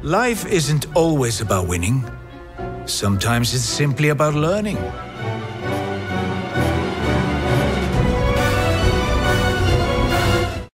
Life isn't always about winning. Sometimes it's simply about learning.